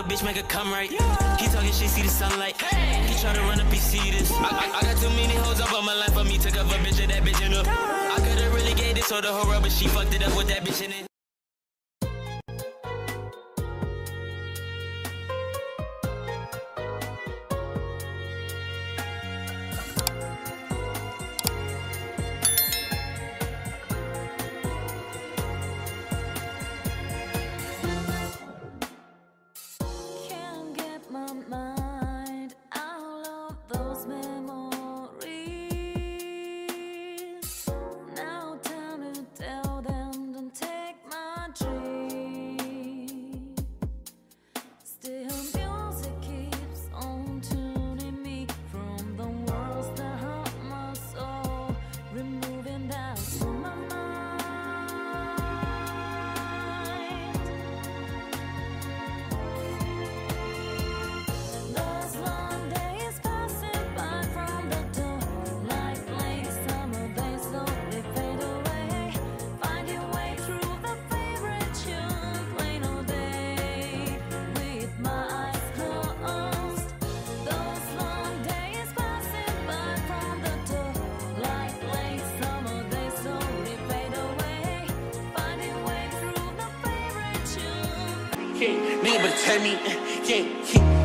a bitch, make her come right. He talking shit, see the sunlight. He try to run up, he see this. I got too many hoes up on my life for me to cover bitch and that bitch in up. I could've really gave this or the whole rub, but she fucked it up with that bitch in it. Nigga better tell me, yeah,